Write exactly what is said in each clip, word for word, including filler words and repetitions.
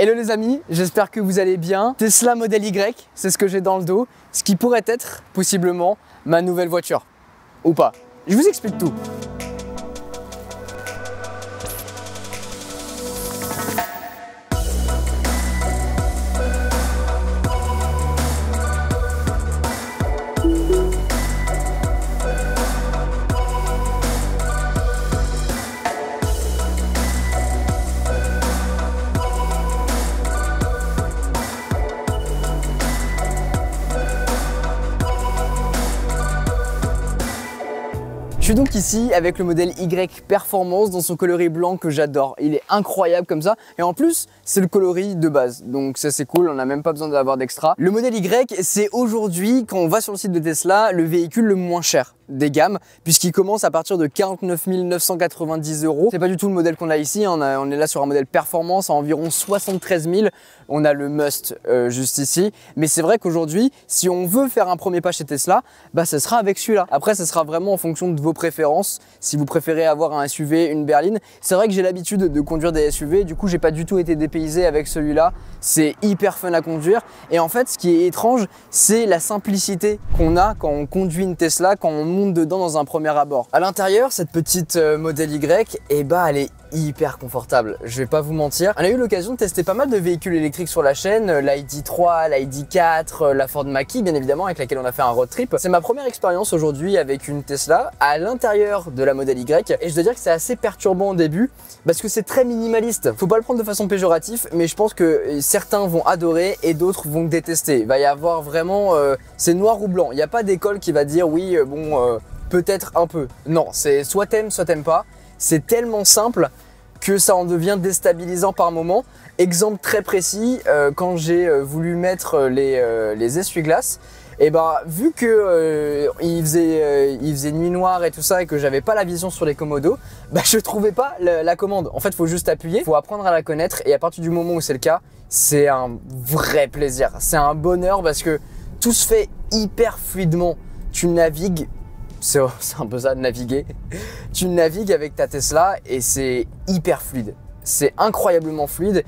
Hello les amis, j'espère que vous allez bien. Tesla Model Y, c'est ce que j'ai dans le dos, ce qui pourrait être possiblement ma nouvelle voiture. Ou pas. Je vous explique tout. Je suis donc ici avec le modèle Y Performance dans son coloris blanc que j'adore. Il est incroyable comme ça et en plus c'est le coloris de base, donc ça c'est cool, on n'a même pas besoin d'avoir d'extra. Le modèle Y, c'est aujourd'hui, quand on va sur le site de Tesla, le véhicule le moins cher des gammes, puisqu'il commence à partir de quarante-neuf mille neuf cent quatre-vingt-dix euros. C'est pas du tout le modèle qu'on a ici, on, a, on est là sur un modèle performance à environ soixante-treize mille. On a le Must euh, juste ici, mais c'est vrai qu'aujourd'hui, si on veut faire un premier pas chez Tesla, bah ça sera avec celui-là. Après, ça sera vraiment en fonction de vos préférences. Si vous préférez avoir un S U V, une berline, c'est vrai que j'ai l'habitude de conduire des S U V, du coup, j'ai pas du tout été dépaysé avec celui-là. C'est hyper fun à conduire. Et en fait, ce qui est étrange, c'est la simplicité qu'on a quand on conduit une Tesla, quand on monte dedans dans un premier abord. À l'intérieur, cette petite euh, modèle Y, eh bah, elle est hyper confortable, je vais pas vous mentir. On a eu l'occasion de tester pas mal de véhicules électriques sur la chaîne, l'I D trois, l'I D quatre, la Ford Mach-E bien évidemment avec laquelle on a fait un road trip. C'est ma première expérience aujourd'hui avec une Tesla à l'intérieur de la modèle Y et je dois dire que c'est assez perturbant au début parce que c'est très minimaliste. Faut pas le prendre de façon péjorative, mais je pense que certains vont adorer et d'autres vont détester. Il va y avoir vraiment, euh, c'est noir ou blanc. Il n'y a pas d'école qui va dire oui, euh, bon, euh, peut-être un peu. Non, c'est soit t'aimes, soit t'aimes pas. C'est tellement simple que ça en devient déstabilisant par moment. Exemple très précis, euh, quand j'ai euh, voulu mettre les, euh, les essuie-glaces, et ben vu que euh, il, faisait, euh, il faisait nuit noire et tout ça et que j'avais pas la vision sur les commodos, bah je trouvais pas la, la commande. En fait, il faut juste appuyer, il faut apprendre à la connaître et à partir du moment où c'est le cas, c'est un vrai plaisir. C'est un bonheur parce que tout se fait hyper fluidement. Tu navigues. C'est un peu ça de naviguer. Tu navigues avec ta Tesla et c'est hyper fluide. C'est incroyablement fluide.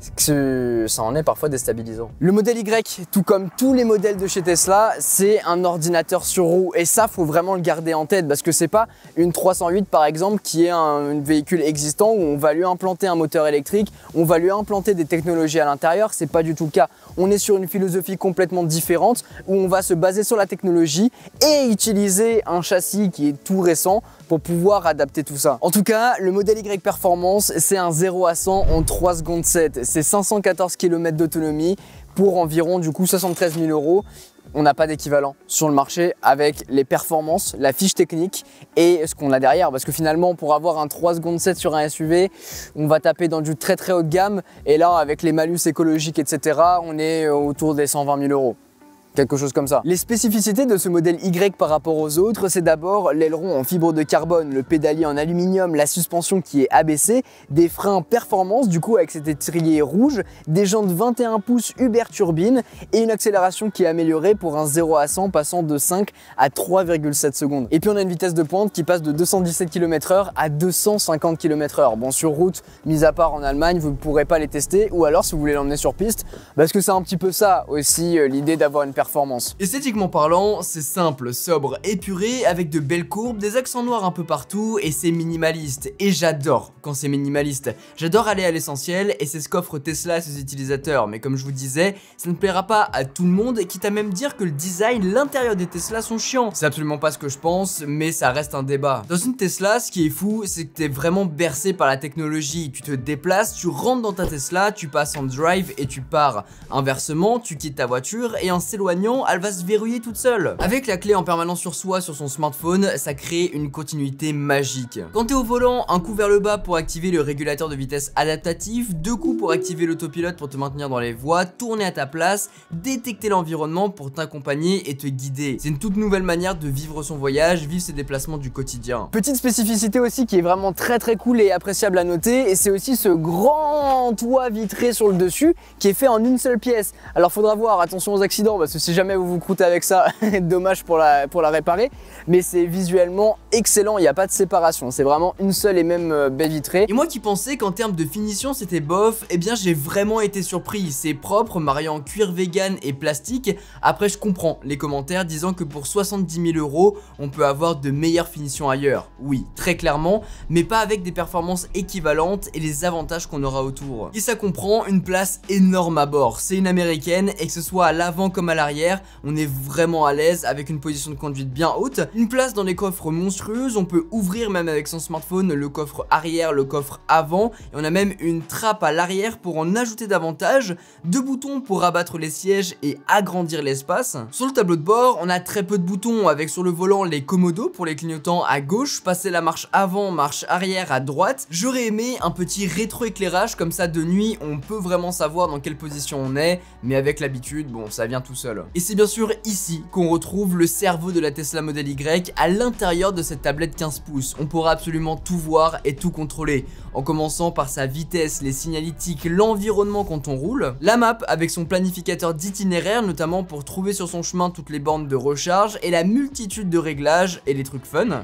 Ça en est parfois déstabilisant. Le modèle Y, tout comme tous les modèles de chez Tesla, c'est un ordinateur sur roue et ça faut vraiment le garder en tête parce que c'est pas une trois cent huit par exemple qui est un, un véhicule existant où on va lui implanter un moteur électrique, on va lui implanter des technologies à l'intérieur, c'est pas du tout le cas. On est sur une philosophie complètement différente où on va se baser sur la technologie et utiliser un châssis qui est tout récent pour pouvoir adapter tout ça. En tout cas, le modèle Y Performance, c'est un zéro à cent en trois secondes sept. C'est cinq cent quatorze kilomètres d'autonomie pour environ du coup soixante-treize mille euros. On n'a pas d'équivalent sur le marché avec les performances, la fiche technique et ce qu'on a derrière. Parce que finalement, pour avoir un trois secondes sept sur un S U V, on va taper dans du très très haut de gamme. Et là, avec les malus écologiques, et cetera, on est autour des cent vingt mille euros. Quelque chose comme ça. Les spécificités de ce modèle Y par rapport aux autres, c'est d'abord l'aileron en fibre de carbone, le pédalier en aluminium, la suspension qui est abaissée, des freins performance du coup avec cet étrier rouge, des jantes vingt et un pouces Uber turbine et une accélération qui est améliorée pour un zéro à cent passant de cinq à trois virgule sept secondes. Et puis on a une vitesse de pointe qui passe de deux cent dix-sept kilomètres heure à deux cent cinquante kilomètres heure. Bon, sur route, mis à part en Allemagne, vous ne pourrez pas les tester ou alors si vous voulez l'emmener sur piste, parce que c'est un petit peu ça aussi euh, l'idée d'avoir une performance. Esthétiquement parlant, c'est simple, sobre, épuré, avec de belles courbes, des accents noirs un peu partout et c'est minimaliste. Et j'adore quand c'est minimaliste. J'adore aller à l'essentiel et c'est ce qu'offre Tesla à ses utilisateurs. Mais comme je vous disais, ça ne plaira pas à tout le monde, quitte à même dire que le design, l'intérieur des Tesla sont chiants. C'est absolument pas ce que je pense, mais ça reste un débat. Dans une Tesla, ce qui est fou, c'est que t'es vraiment bercé par la technologie. Tu te déplaces, tu rentres dans ta Tesla, tu passes en drive et tu pars. Inversement, tu quittes ta voiture et en s'éloignant, elle va se verrouiller toute seule. Avec la clé en permanence sur soi sur son smartphone, ça crée une continuité magique. Quand t'es au volant, un coup vers le bas pour activer le régulateur de vitesse adaptatif, deux coups pour activer l'autopilote pour te maintenir dans les voies, tourner à ta place, détecter l'environnement pour t'accompagner et te guider. C'est une toute nouvelle manière de vivre son voyage, vivre ses déplacements du quotidien. Petite spécificité aussi qui est vraiment très très cool et appréciable à noter, et c'est aussi ce grand toit vitré sur le dessus qui est fait en une seule pièce. Alors faudra voir, attention aux accidents parce que que si jamais vous vous croûtez avec ça, dommage pour la, pour la réparer. Mais c'est visuellement excellent, il n'y a pas de séparation, c'est vraiment une seule et même baie vitrée. Et moi qui pensais qu'en termes de finition c'était bof, eh bien j'ai vraiment été surpris. C'est propre, mariant cuir vegan et plastique. Après je comprends les commentaires disant que pour soixante-dix mille euros, on peut avoir de meilleures finitions ailleurs. Oui, très clairement, mais pas avec des performances équivalentes et les avantages qu'on aura autour. Et ça comprend une place énorme à bord. C'est une américaine et que ce soit à l'avant comme à l'arrière, on est vraiment à l'aise avec une position de conduite bien haute. Une place dans les coffres monstrueuses, on peut ouvrir même avec son smartphone le coffre arrière, le coffre avant, et on a même une trappe à l'arrière pour en ajouter davantage, deux boutons pour rabattre les sièges et agrandir l'espace. Sur le tableau de bord, on a très peu de boutons avec sur le volant les commodos pour les clignotants à gauche, passer la marche avant, marche arrière à droite. J'aurais aimé un petit rétro-éclairage comme ça de nuit, on peut vraiment savoir dans quelle position on est, mais avec l'habitude, bon, ça vient tout seul. Et c'est bien sûr ici qu'on retrouve le cerveau de la Tesla Model Y à l'intérieur de cette tablette quinze pouces. On pourra absolument tout voir et tout contrôler, en commençant par sa vitesse, les signalétiques, l'environnement quand on roule, la map avec son planificateur d'itinéraire, notamment pour trouver sur son chemin toutes les bornes de recharge, et la multitude de réglages et les trucs fun.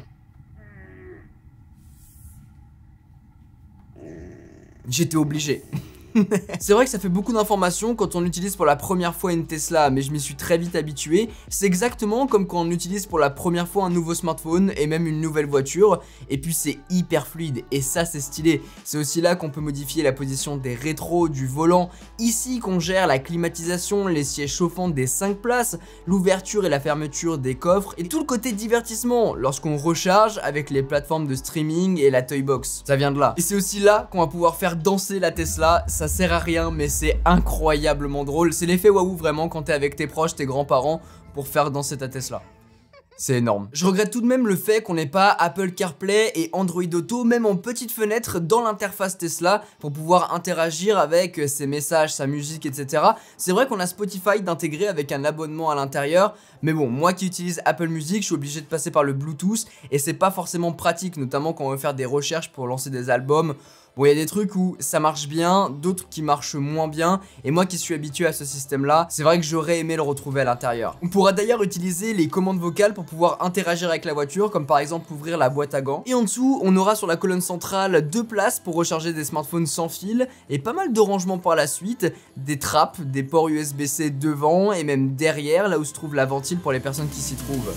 J'étais obligé. C'est vrai que ça fait beaucoup d'informations quand on utilise pour la première fois une Tesla, mais je m'y suis très vite habitué. C'est exactement comme quand on utilise pour la première fois un nouveau smartphone et même une nouvelle voiture, et puis c'est hyper fluide, et ça c'est stylé. C'est aussi là qu'on peut modifier la position des rétros, du volant, ici qu'on gère la climatisation, les sièges chauffants des cinq places, l'ouverture et la fermeture des coffres, et tout le côté divertissement lorsqu'on recharge avec les plateformes de streaming et la Toybox. Ça vient de là. Et c'est aussi là qu'on va pouvoir faire danser la Tesla. Ça sert à rien, mais c'est incroyablement drôle. C'est l'effet waouh vraiment quand t'es avec tes proches, tes grands-parents, pour faire danser ta Tesla. C'est énorme. Je regrette tout de même le fait qu'on n'ait pas Apple CarPlay et Android Auto, même en petite fenêtre dans l'interface Tesla, pour pouvoir interagir avec ses messages, sa musique, et cetera. C'est vrai qu'on a Spotify d'intégrer avec un abonnement à l'intérieur, mais bon, moi qui utilise Apple Music, je suis obligé de passer par le Bluetooth, et c'est pas forcément pratique, notamment quand on veut faire des recherches pour lancer des albums. Bon, il y a des trucs où ça marche bien, d'autres qui marchent moins bien, et moi qui suis habitué à ce système-là, c'est vrai que j'aurais aimé le retrouver à l'intérieur. On pourra d'ailleurs utiliser les commandes vocales pour pouvoir interagir avec la voiture, comme par exemple ouvrir la boîte à gants. Et en dessous, on aura sur la colonne centrale deux places pour recharger des smartphones sans fil, et pas mal de rangements par la suite, des trappes, des ports U S B C devant, et même derrière, là où se trouve la ventile pour les personnes qui s'y trouvent.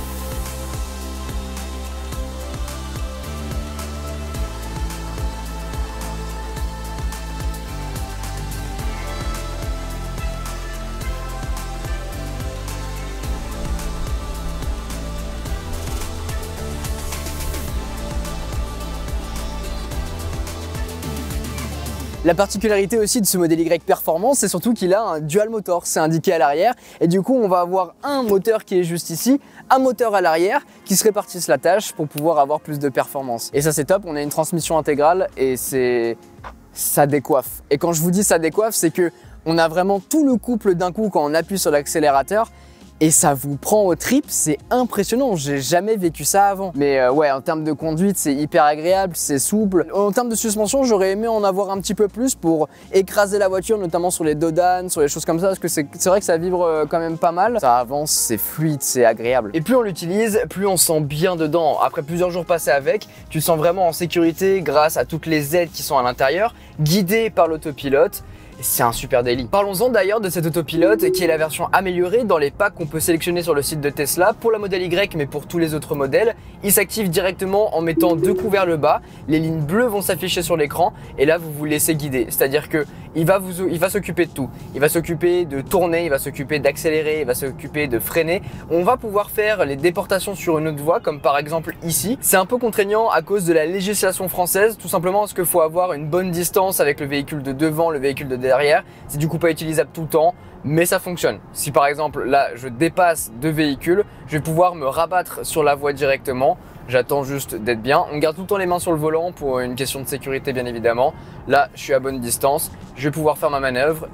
La particularité aussi de ce modèle Y Performance, c'est surtout qu'il a un dual motor, c'est indiqué à l'arrière, et du coup on va avoir un moteur qui est juste ici, un moteur à l'arrière qui se répartissent la tâche pour pouvoir avoir plus de performance. Et ça c'est top, on a une transmission intégrale et c'est... ça décoiffe. Et quand je vous dis ça décoiffe, c'est que on a vraiment tout le couple d'un coup quand on appuie sur l'accélérateur. Et ça vous prend aux tripes, c'est impressionnant, j'ai jamais vécu ça avant. Mais euh, ouais, en termes de conduite, c'est hyper agréable, c'est souple. En termes de suspension, j'aurais aimé en avoir un petit peu plus pour écraser la voiture, notamment sur les dodanes, sur les choses comme ça, parce que c'est vrai que ça vibre euh, quand même pas mal. Ça avance, c'est fluide, c'est agréable. Et plus on l'utilise, plus on se sent bien dedans. Après plusieurs jours passés avec, tu te sens vraiment en sécurité grâce à toutes les aides qui sont à l'intérieur, guidé par l'autopilote. C'est un super daily. Parlons-en d'ailleurs de cet autopilote qui est la version améliorée dans les packs qu'on peut sélectionner sur le site de Tesla pour la Model Y mais pour tous les autres modèles. Il s'active directement en mettant deux coups vers le bas, les lignes bleues vont s'afficher sur l'écran et là vous vous laissez guider. C'est-à-dire que il va vous, il va s'occuper de tout. Il va s'occuper de tourner, il va s'occuper d'accélérer, il va s'occuper de freiner. On va pouvoir faire les déportations sur une autre voie comme par exemple ici. C'est un peu contraignant à cause de la législation française, tout simplement parce qu'il faut avoir une bonne distance avec le véhicule de devant, le véhicule de derrière. C'est du coup pas utilisable tout le temps, mais ça fonctionne. Si par exemple là je dépasse deux véhicules, je vais pouvoir me rabattre sur la voie directement. J'attends juste d'être bien. On garde tout le temps les mains sur le volant pour une question de sécurité bien évidemment. Là je suis à bonne distance, je vais pouvoir faire ma manœuvre et là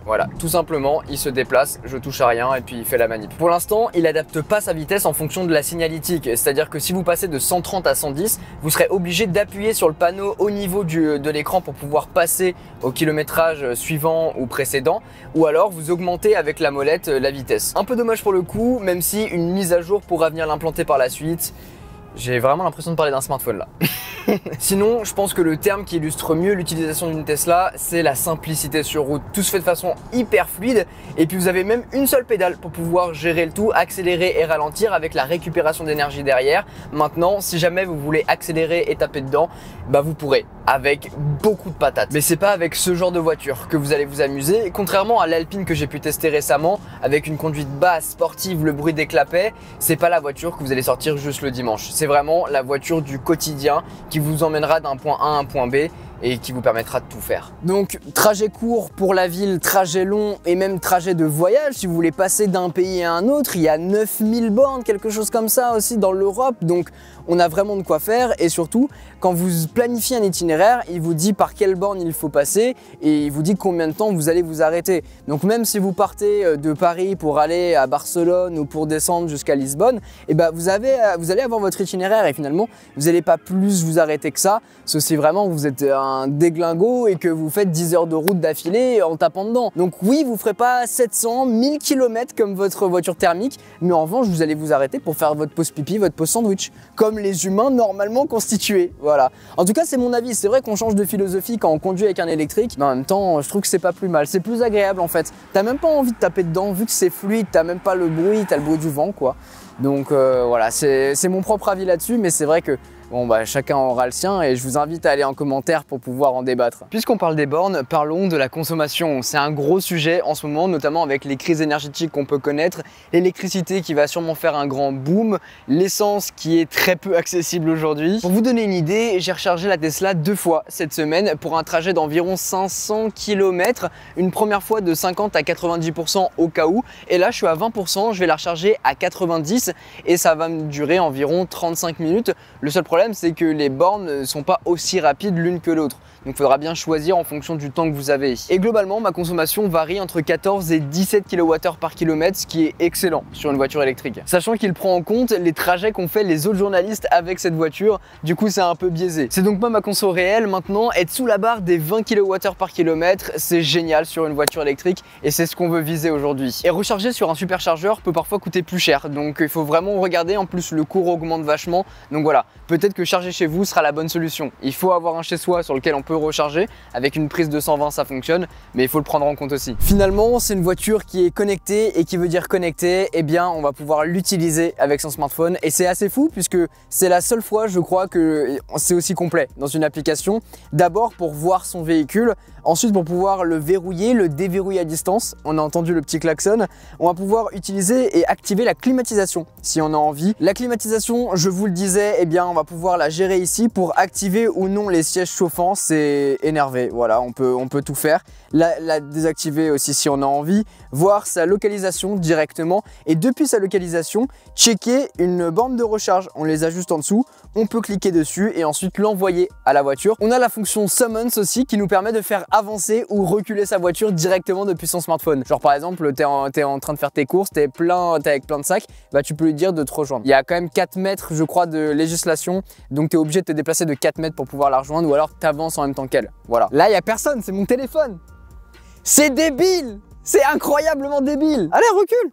Voilà, tout simplement, il se déplace, je touche à rien et puis il fait la manip. Pour l'instant, il adapte pas sa vitesse en fonction de la signalétique. C'est-à-dire que si vous passez de cent trente à cent dix, vous serez obligé d'appuyer sur le panneau au niveau du, de l'écran pour pouvoir passer au kilométrage suivant ou précédent. Ou alors, vous augmentez avec la molette la vitesse. Un peu dommage pour le coup, même si une mise à jour pourra venir l'implanter par la suite. J'ai vraiment l'impression de parler d'un smartphone là. Sinon, je pense que le terme qui illustre mieux l'utilisation d'une Tesla, c'est la simplicité sur route. Tout se fait de façon hyper fluide et puis vous avez même une seule pédale pour pouvoir gérer le tout, accélérer et ralentir avec la récupération d'énergie derrière. Maintenant, si jamais vous voulez accélérer et taper dedans, bah vous pourrez avec beaucoup de patates. Mais c'est pas avec ce genre de voiture que vous allez vous amuser. Contrairement à l'Alpine que j'ai pu tester récemment, avec une conduite basse, sportive, le bruit des clapets, c'est pas la voiture que vous allez sortir juste le dimanche. C'est vraiment la voiture du quotidien qui vous emmènera d'un point A à un point B et qui vous permettra de tout faire. Donc trajet court pour la ville, trajet long et même trajet de voyage. Si vous voulez passer d'un pays à un autre, il y a neuf mille bornes, quelque chose comme ça aussi dans l'Europe. Donc on a vraiment de quoi faire et surtout quand vous planifiez un itinéraire, il vous dit par quelle borne il faut passer et il vous dit combien de temps vous allez vous arrêter. Donc même si vous partez de Paris pour aller à Barcelone ou pour descendre jusqu'à Lisbonne, et ben vous, avez, vous allez avoir votre itinéraire et finalement vous n'allez pas plus vous arrêter que ça, sauf si vraiment vous êtes un déglingo et que vous faites dix heures de route d'affilée en tapant dedans. Donc oui, vous ne ferez pas sept cents, mille kilomètres comme votre voiture thermique, mais en revanche vous allez vous arrêter pour faire votre pause pipi, votre pause sandwich, comme les humains normalement constitués. Voilà. En tout cas, c'est mon avis. C'est vrai qu'on change de philosophie quand on conduit avec un électrique, mais en même temps, je trouve que c'est pas plus mal. C'est plus agréable en fait. T'as même pas envie de taper dedans, vu que c'est fluide, t'as même pas le bruit, t'as le bruit du vent, quoi. Donc euh, voilà, c'est mon propre avis là-dessus, mais c'est vrai que bon bah chacun aura le sien et je vous invite à aller en commentaire pour pouvoir en débattre. Puisqu'on parle des bornes, parlons de la consommation. C'est un gros sujet en ce moment, notamment avec les crises énergétiques qu'on peut connaître, l'électricité qui va sûrement faire un grand boom, l'essence qui est très peu accessible aujourd'hui. Pour vous donner une idée, j'ai rechargé la Tesla deux fois cette semaine pour un trajet d'environ cinq cents kilomètres, une première fois de cinquante à quatre-vingt-dix pour cent au cas où, et là je suis à vingt pour cent, je vais la recharger à quatre-vingt-dix et ça va me durer environ trente-cinq minutes. Le seul problème, c'est que les bornes ne sont pas aussi rapides l'une que l'autre. Donc il faudra bien choisir en fonction du temps que vous avez. Et globalement, ma consommation varie entre quatorze et dix-sept kilowattheures par kilomètre, ce qui est excellent sur une voiture électrique. Sachant qu'il prend en compte les trajets qu'ont fait les autres journalistes avec cette voiture, du coup c'est un peu biaisé. C'est donc pas ma conso réelle maintenant, être sous la barre des vingt kilowattheures par kilomètre, c'est génial sur une voiture électrique et c'est ce qu'on veut viser aujourd'hui. Et recharger sur un superchargeur peut parfois coûter plus cher, donc il faut vraiment regarder, en plus le cours augmente vachement, donc voilà, peut-être que charger chez vous sera la bonne solution. Il faut avoir un chez soi sur lequel on peut recharger, avec une prise de cent vingt ça fonctionne, mais il faut le prendre en compte aussi. Finalement, c'est une voiture qui est connectée et qui veut dire connectée, eh bien on va pouvoir l'utiliser avec son smartphone et c'est assez fou puisque c'est la seule fois je crois que c'est aussi complet dans une application. D'abord pour voir son véhicule, ensuite pour pouvoir le verrouiller, le déverrouiller à distance, on a entendu le petit klaxon, on va pouvoir utiliser et activer la climatisation si on a envie. La climatisation, je vous le disais, eh bien on va pouvoir la gérer ici pour activer ou non les sièges chauffants, c'est énervé, voilà, on peut, on peut tout faire. La, la désactiver aussi si on a envie, voir sa localisation directement et depuis sa localisation, checker une borne de recharge, on les ajuste en dessous, on peut cliquer dessus et ensuite l'envoyer à la voiture. On a la fonction Summons aussi qui nous permet de faire avancer ou reculer sa voiture directement depuis son smartphone. Genre par exemple, tu es en, t'es en train de faire tes courses, tu es plein, t'es avec plein de sacs, bah tu peux lui dire de te rejoindre. Il y a quand même quatre mètres je crois de législation, donc tu es obligé de te déplacer de quatre mètres pour pouvoir la rejoindre ou alors tu avances en même temps qu'elle. Voilà. Là il n'y a personne, c'est mon téléphone. C'est débile, c'est incroyablement débile. Allez, recule.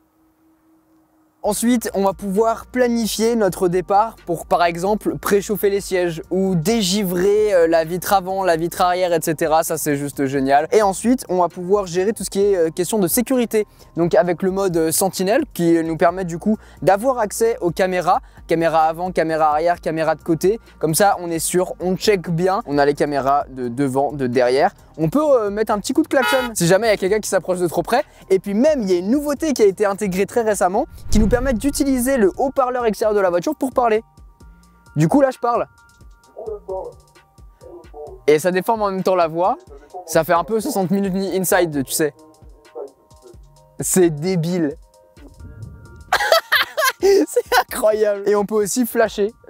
Ensuite, on va pouvoir planifier notre départ pour, par exemple, préchauffer les sièges ou dégivrer la vitre avant, la vitre arrière, et cetera. Ça, c'est juste génial. Et ensuite, on va pouvoir gérer tout ce qui est question de sécurité. Donc, avec le mode Sentinelle qui nous permet du coup d'avoir accès aux caméras. Caméra avant, caméra arrière, caméra de côté. Comme ça, on est sûr, on check bien. On a les caméras de devant, de derrière. On peut euh, mettre un petit coup de klaxon si jamais il y a quelqu'un qui s'approche de trop près. Et puis même, il y a une nouveauté qui a été intégrée très récemment qui nous permet d'utiliser le haut-parleur extérieur de la voiture pour parler. Du coup, là, je parle. Et ça déforme en même temps la voix. Ça fait un peu soixante minutes inside, tu sais. C'est débile. C'est incroyable. Et on peut aussi flasher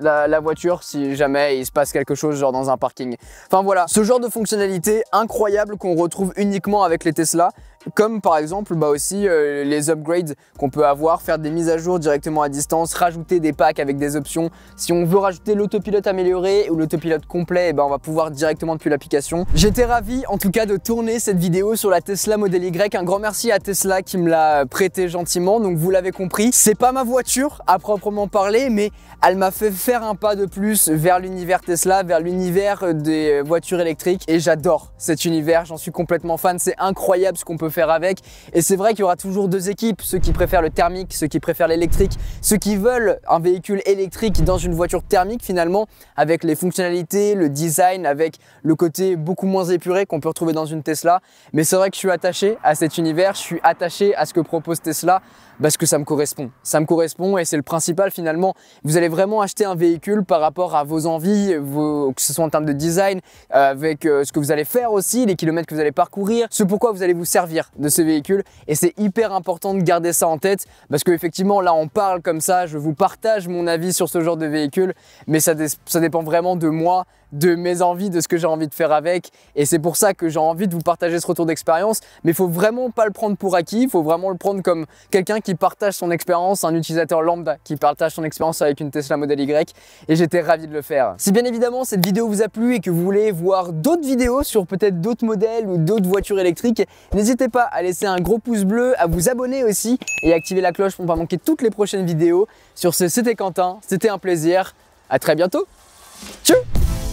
la, la voiture si jamais il se passe quelque chose genre dans un parking. Enfin voilà, ce genre de fonctionnalité incroyable qu'on retrouve uniquement avec les Tesla. Comme par exemple bah aussi euh, les upgrades qu'on peut avoir, faire des mises à jour directement à distance, rajouter des packs avec des options. Si on veut rajouter l'autopilote amélioré ou l'autopilote complet, et ben on va pouvoir directement depuis l'application. J'étais ravi en tout cas de tourner cette vidéo sur la Tesla Model Y. Un grand merci à Tesla qui me l'a prêté gentiment. Donc vous l'avez compris, c'est pas ma voiture à proprement parler, mais elle m'a fait faire un pas de plus vers l'univers Tesla, vers l'univers des voitures électriques. Et j'adore cet univers, j'en suis complètement fan. C'est incroyable ce qu'on peut faire avec. Et c'est vrai qu'il y aura toujours deux équipes, ceux qui préfèrent le thermique, ceux qui préfèrent l'électrique, ceux qui veulent un véhicule électrique dans une voiture thermique finalement, avec les fonctionnalités, le design, avec le côté beaucoup moins épuré qu'on peut retrouver dans une Tesla. Mais c'est vrai que je suis attaché à cet univers, je suis attaché à ce que propose Tesla parce que ça me correspond. Ça me correspond et c'est le principal finalement. Vous allez vraiment acheter un véhicule par rapport à vos envies, vos, que ce soit en termes de design, euh, avec euh, ce que vous allez faire aussi, les kilomètres que vous allez parcourir, ce pourquoi vous allez vous servir de ce véhicule. Et c'est hyper important de garder ça en tête parce que effectivement là on parle comme ça, je vous partage mon avis sur ce genre de véhicule, mais ça, ça dépend vraiment de moi, de mes envies, de ce que j'ai envie de faire avec. Et c'est pour ça que j'ai envie de vous partager ce retour d'expérience. Mais il faut vraiment pas le prendre pour acquis, il faut vraiment le prendre comme quelqu'un qui partage son expérience, un utilisateur lambda qui partage son expérience avec une Tesla Model Y. Et j'étais ravi de le faire. Si bien évidemment cette vidéo vous a plu et que vous voulez voir d'autres vidéos sur peut-être d'autres modèles ou d'autres voitures électriques, n'hésitez pas à laisser un gros pouce bleu, à vous abonner aussi et activer la cloche pour ne pas manquer toutes les prochaines vidéos. Sur ce, c'était Quentin, c'était un plaisir. À très bientôt. Tchou!